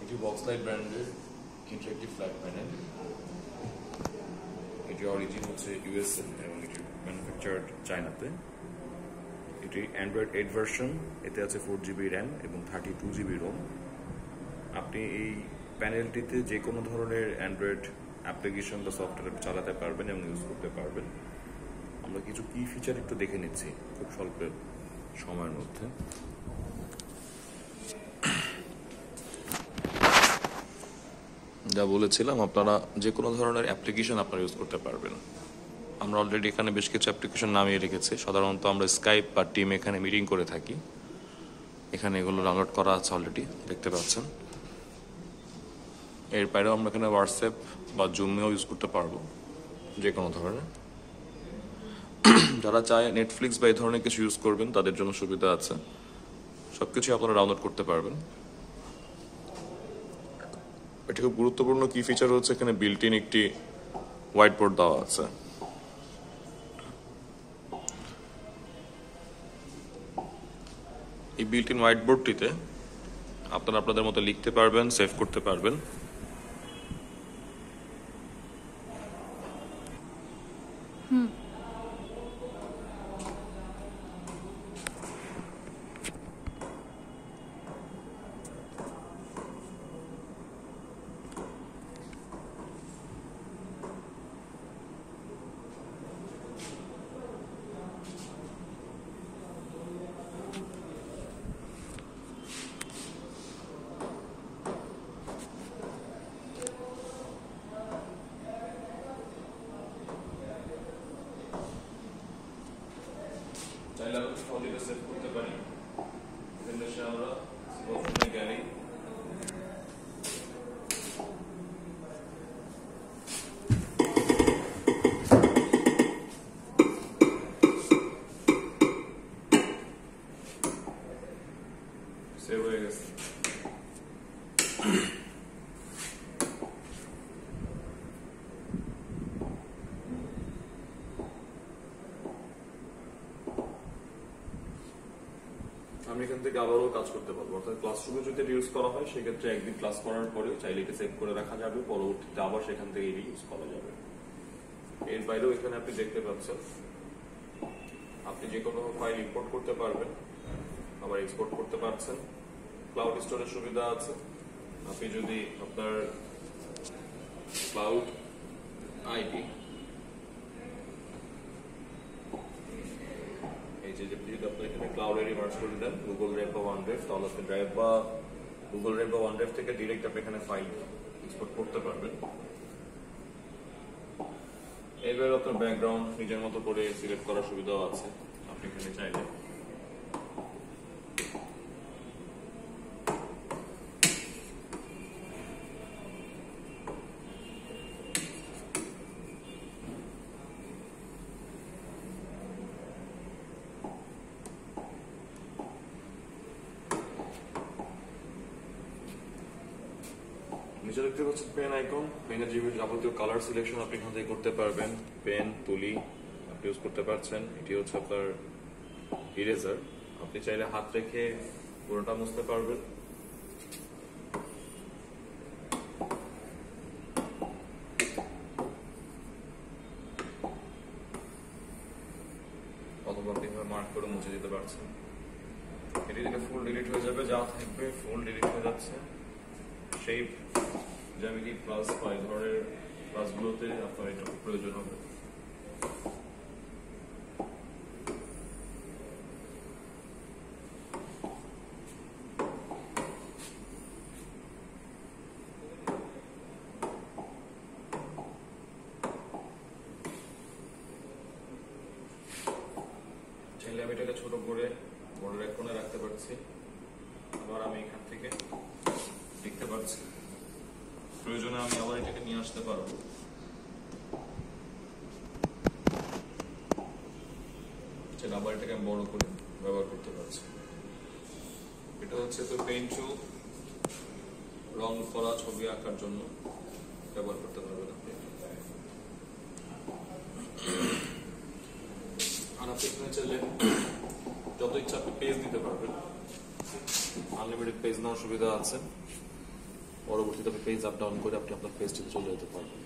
এটি বক্সলাইট ব্র্যান্ডের interactive flat panel. এটি অরিজিন হচ্ছে ইউএসএ এবং এটি ম্যানুফ্যাকচার্ড চায়নাতে। এটি অ্যান্ড্রয়েড 8 ভার্সন, এতে আছে 4GB র্যাম এবং 32GB রোম। আপনি এই প্যানেলটিতে যে কোনো ধরনের অ্যান্ড্রয়েড অ্যাপ্লিকেশন বা সফটওয়্যার চালাতে পারবেন এবং ইউজ করতে পারবেন। আমরা কিছু কি ফিচার একটু দেখে নিচ্ছি খুব স্বল্প সময়ের মধ্যে। যা বলেছিলাম, আপনারা যে কোনো ধরনের অ্যাপ্লিকেশন আপনারা ইউজ করতে পারবেন। আমরা অলরেডি এখানে বেশ কিছু অ্যাপ্লিকেশন নামিয়ে রেখেছি। সাধারণত আমরা স্কাইপ বা টিম এখানে মিটিং করে থাকি। এখানে এগুলো ডাউনলোড করা আছে অলরেডি, দেখতে পাচ্ছেন। এর বাইরেও আমরা এখানে হোয়াটসঅ্যাপ বা জুমেও ইউজ করতে পারবো, যে কোনো ধরনের। যারা চায় নেটফ্লিক্স বা এই ধরনের কিছু ইউজ করবেন, তাদের জন্য সুবিধা আছে। সবকিছু আপনারা ডাউনলোড করতে পারবেন। এটি খুব গুরুত্বপূর্ণ কি ফিচার হচ্ছে, এখানে বিল্ট ইন একটি হোয়াইট বোর্ড দেওয়া আছে। এই বিল্ট ইন হোয়াইট বোর্ডটিতে আপনারা আপনাদের মতো লিখতে পারবেন, সেভ করতে পারবেন। চাইলে আমরা সহজে সেভ করতে পারি। এখানে আমরা প্রথমে গ্যালারি, সেভ হয়ে গেছে। আমি এখান থেকে আবারও কাজ করতে পারবো। অর্থাৎ ক্লাসরুমে যদি ইউজ করা হয়, সেক্ষেত্রে একদিন ক্লাস করার পরে চাইলে এটা সেভ করে রাখা যাবে, পরবর্তীতে আবার সেখান থেকে ইউজ করা যাবে। এর বাইরেও এখানে আপনি দেখতে পাচ্ছেন, আপনি যে কোনো ফাইল ইম্পোর্ট করতে পারবেন, আবার এক্সপোর্ট করতে পারছেন। ক্লাউড স্টোরেজ সুবিধা আছে। আপনি যদি আপনার ক্লাউড আইডি এখানে ক্লাউড আইডি মার্জ করে দেন, গুগল ড্রাইভ বা ওয়ানড্রাইভ, তাহলে আপনি ড্রাইভ বা গুগল ড্রাইভ বা ওয়ানড্রাইভ থেকে ডিরেক্ট আপনি এখানে ফাইল এক্সপোর্ট করতে পারবেন। এবার আপনার ব্যাকগ্রাউন্ড নিজের মতো করে সিলেক্ট করার সুবিধাও আছে। আপনি এখানে চাইলে নিচে দেখতে পাচ্ছেন পেন আইকন। পেনের যাবতীয় কালার সিলেকশন আপনি এখান থেকে করতে পারবেন। পেন, তুলি আপনি ইউজ করতে পারছেন। এটি হচ্ছে আপনার ইরেজার। আপনি চাইলে হাত রেখে পুরোটা মুছতে পারবেন। অথবা আপনি মার্ক করে মুছে দিতে পারছেন। এটি থেকে ফুল ডিলিট হয়ে যাবে, যা থাকবে ফুল ডিলিট হয়ে যাচ্ছে। শেপ, জ্যামিতি প্লাস বা এই ধরনের ক্লাসগুলোতে আপনার এটা প্রয়োজন হবে। চাইলে আমি এটাকে ছোট করে বোর্ডের এক কোণে রাখতে পারছি, আবার আমি এখান থেকে দেখতে পাচ্ছি। প্রয়োজনে আমি আবার এটাকে নিয়ে আসতে পারবো। আবার এটাকে আমি বড় করে ব্যবহার করতে পারছি। এটা হচ্ছে তো পেন্সিল রং করা, ছবি আঁকার জন্য ব্যবহার করতে পারবেন আপনি। আর আপনি এখানে চাইলে যত ইচ্ছা আপনি পেজ দিতে পারবেন। আনলিমিটেড পেজ নেওয়ার সুবিধা আছে। পরবর্তীতে আপনি পেজ আপ ডাউন করে আপনি আপনার পেজটিতে চলে যেতে পারবেন।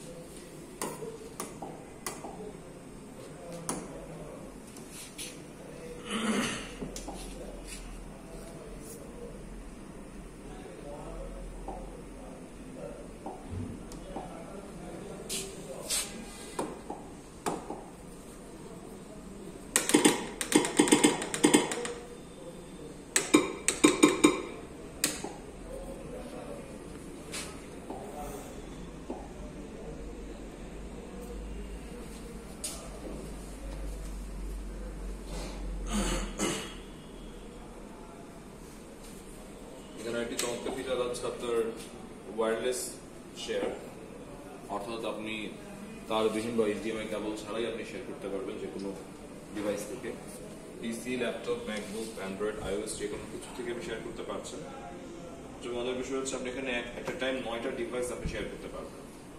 একটি চমৎকার ফিচার আছে আপনার ওয়্যারলেস শেয়ার, অর্থাৎ আপনি তারবিহীন বা HDMI কেবল ছাড়াই আপনি শেয়ার করতে পারবেন যে কোনো ডিভাইস থেকে। PC, laptop, MacBook, Android, iOS যে কোনো কিছু থেকে আপনি শেয়ার করতে পারছেন। যে মজার বিষয় হচ্ছে আপনি এখানে একটা টাইম 9টা ডিভাইস আপনি শেয়ার করতে পারবেন।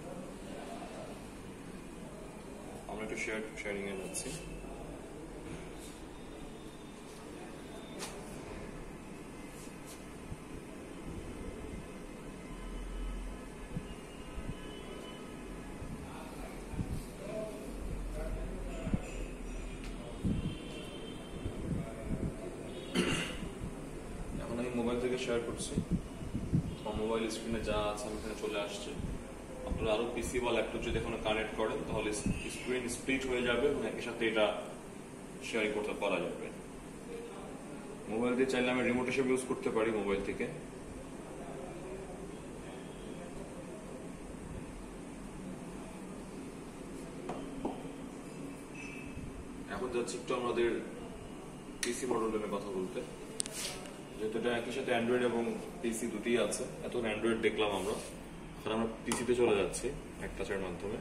আমরা একটু শেয়ারিং এ যাচ্ছি। মোবাইল থেকে শেয়ার করছি, আমার মোবাইল স্ক্রিনে যা আছে আমি এখানে চলে আসছে। আপনারা আরো পিসি বা ল্যাপটপ যদি এখানে কানেক্ট করেন তাহলে স্ক্রিন স্প্লিট হয়ে যাবে এবং একই সাথে এটা শেয়ারিং করতে পারা যাবে। মোবাইল দিয়ে চাইলে আমি রিমোট হিসেবে ইউজ করতে পারি মোবাইল থেকে। এখন যাচ্ছি একটু আমাদের পিসি মডেলের কথা বলতে, যেহেতু এটা একই সাথে অ্যান্ড্রয়েড এবং পিসি দুটিই আছে। এখন অ্যান্ড্রয়েড দেখলাম আমরা, এখন আমরা পিসিতে চলে যাচ্ছি এক টাচের মাধ্যমে।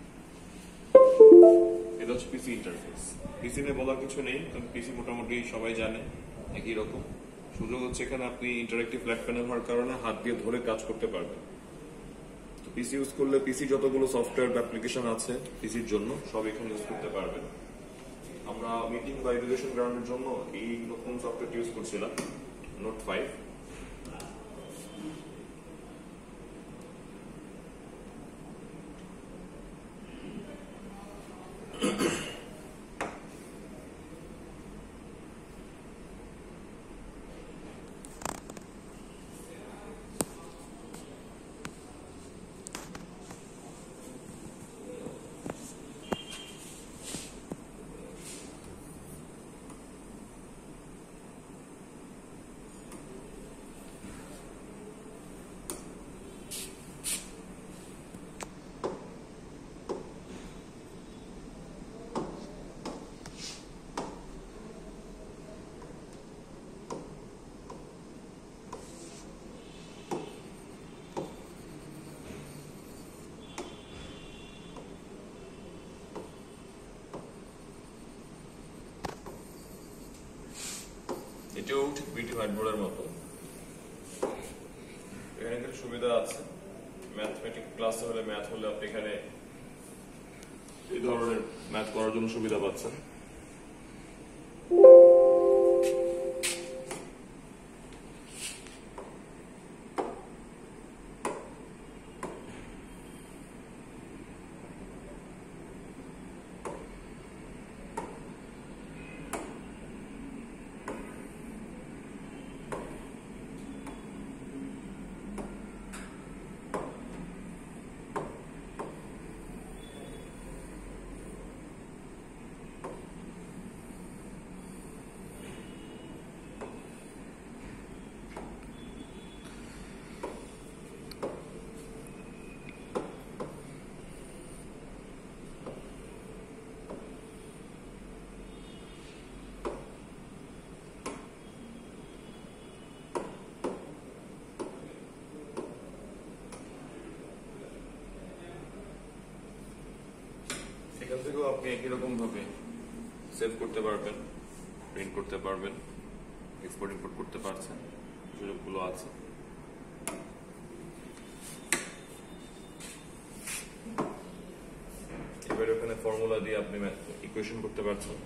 এটা হচ্ছে পিসি ইন্টারফেস। পিসি নিয়ে বলার কিছু নেই, কারণ পিসি মোটামুটি সবাই জানে একই রকম। সুযোগ হচ্ছে এখানে আপনি ইন্টারেক্টিভ ফ্ল্যাট প্যানেল হওয়ার কারণে হাত দিয়ে ধরে কাজ করতে পারবেন। তো পিসি ইউজ করলে পিসি যতগুলো সফটওয়্যার বা অ্যাপ্লিকেশন আছে পিসির জন্য সব এখানে ইউজ করতে পারবেন। আমরা মিটিং বা এডুকেশন গ্রাউন্ডের জন্য এই রকম সফটওয়্যার ইউজ করছিলাম, নোট 5। এটাও ঠিক বিটি হোয়াইটবোর্ডের মতো। এখানে কিছু সুবিধা আছে, ম্যাথমেটিক্স ক্লাস হলে ম্যাথ হলে আপনি এখানে এই ধরনের ম্যাথ করার জন্য সুবিধা পাচ্ছেন। এখান থেকেও আপনি একই রকম ভাবে সেভ করতে পারবেন, প্রিন্ট করতে পারবেন, এক্সপোর্ট ইম্পোর্ট করতে পারছেন, সুযোগগুলো আছে। এবার ওখানে ফর্মুলা দিয়ে আপনি ইকুয়েশন করতে পারছেন।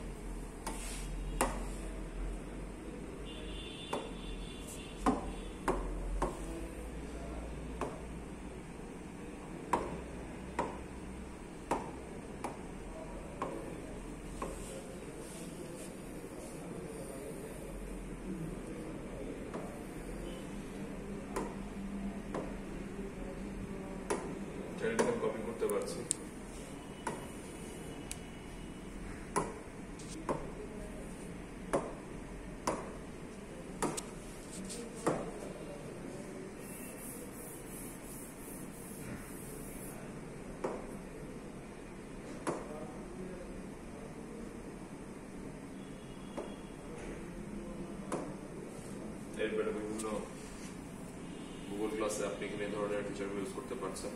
টাইপের বিভিন্ন গুগল ক্লাসে আপনি এখানে এই ধরনের ফিচার ইউজ করতে পারছেন।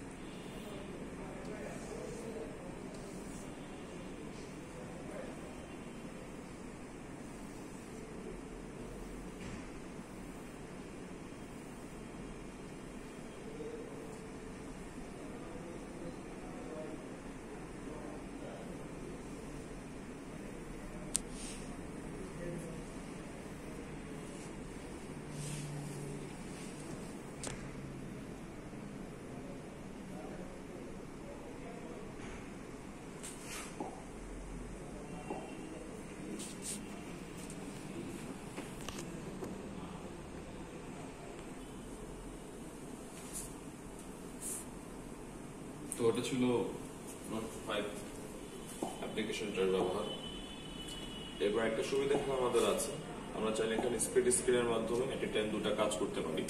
তো ওটা ছিল নোট 5 অ্যাপ্লিকেশনটার ব্যবহার। এবার একটা সুবিধা আমাদের আছে, আমরা চাইলে এখানে স্প্লিট স্ক্রিনের মাধ্যমে এট এ টাইম দুটা কাজ করতে পারি।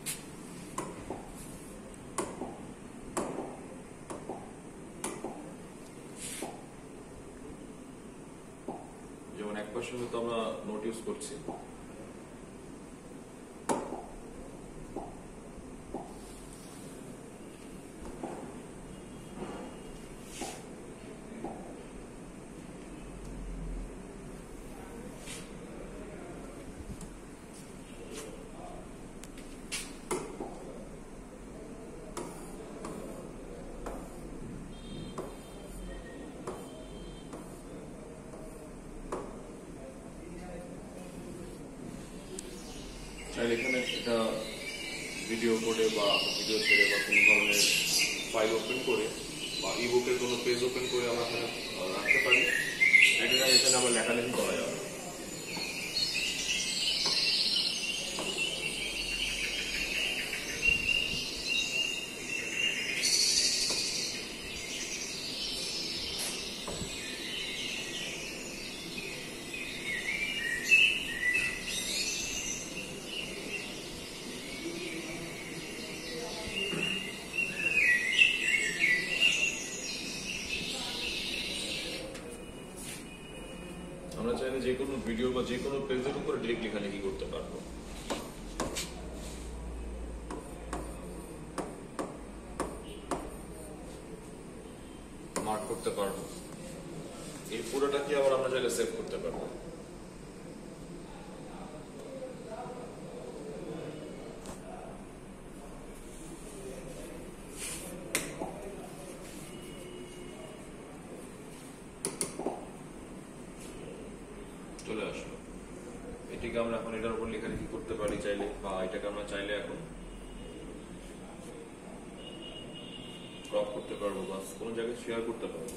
যেমন এক পাশে হয়তো আমরা নোট ইউজ করছি, চাইলে এখানে একটা ভিডিও করে বা ভিডিও ছেড়ে বা কোনো ধরনের ফাইল ওপেন করে বা ইবুকের কোনো পেজ ওপেন করে আমরা এখানে রাখতে পারি। এখানে আবার লেখালেখি করা যাবে। আমরা চাইলে যে কোনো ভিডিও বা যে কোনো পেজের উপরে ডিরেক্ট লেখালেখি করতে পারবো। মার্ক করতে পারবো। এই পুরোটা কি আবার আমরা চাইলে সেভ করতে পারবো। চলে আসলো। এটাকে আমরা এখন এটার উপর লেখালেখি করতে পারি চাইলে, বা এটাকে আমরা চাইলে এখন ক্রপ করতে পারবো বা কোনো জায়গায় শেয়ার করতে পারবো।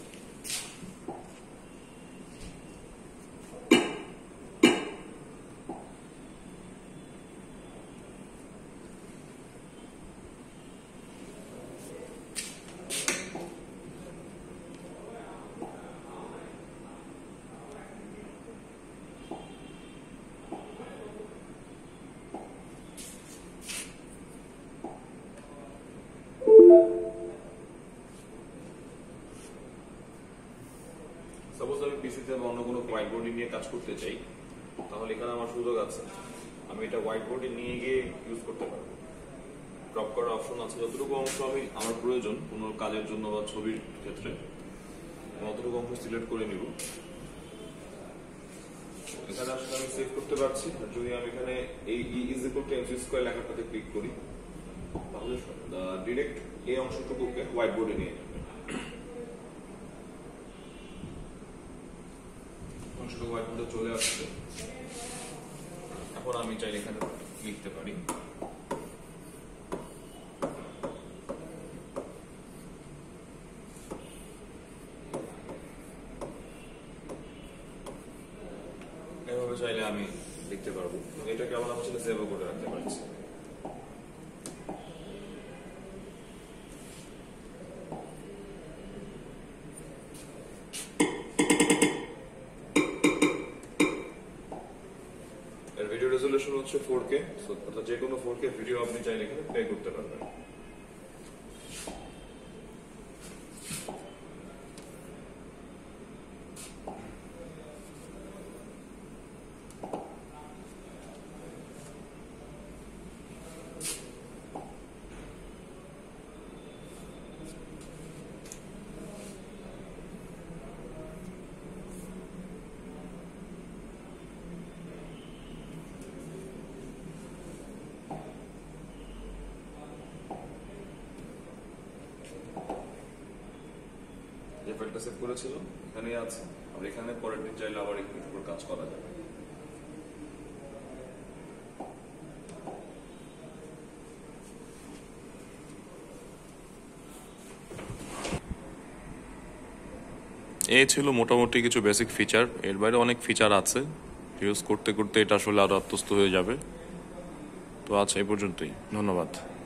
সাপোজ আমি পিসিতে অন্য কোনো হোয়াইট বোর্ড নিয়ে কাজ করতে চাই, তাহলে এখানে আমার সুযোগ আছে, আমি এটা হোয়াইট বোর্ডে নিয়ে গিয়ে ইউজ করতে পারবো। ক্রপ করার অপশন আছে, যতটুকু অংশ আমি আমার প্রয়োজন কোনো কাজের জন্য বা ছবির ক্ষেত্রে অতটুকু অংশ সিলেক্ট করে নিব। এখানে আসলে আমি সেভ করতে পারছি। যদি আমি এখানে এই ই=mc² লেখাটাতে ক্লিক করি, তাহলে ডিরেক্ট এই অংশটুকুকে হোয়াইট বোর্ডে নিয়ে যাবে। অংশটুকু হোয়াইট বোর্ডে চলে আসছে। এখন আমি চাইলে এখানে লিখতে পারি। এভাবে চাইলে আমি লিখতে পারবো। এটাকে আবার আমার সাথে সেভ করে রাখতে পারছি। ভিডিও রেজুলেশন হচ্ছে 4K, অর্থাৎ যে কোনো 4K ভিডিও আপনি চাইলে এখানে প্লে করতে পারবেন। যে ফাইলটা সেভ করেছিল এখানেই আছে। আমরা এখানে পরের দিন চাইলে আবার একটু উপর কাজ করা যাবে। এই ছিল মোটামুটি কিছু বেসিক ফিচার। এর বাইরে অনেক ফিচার আছে, ইউজ করতে করতে এটা আসলে আরো আত্মস্থ হয়ে যাবে। তো আজ এই পর্যন্তই, ধন্যবাদ।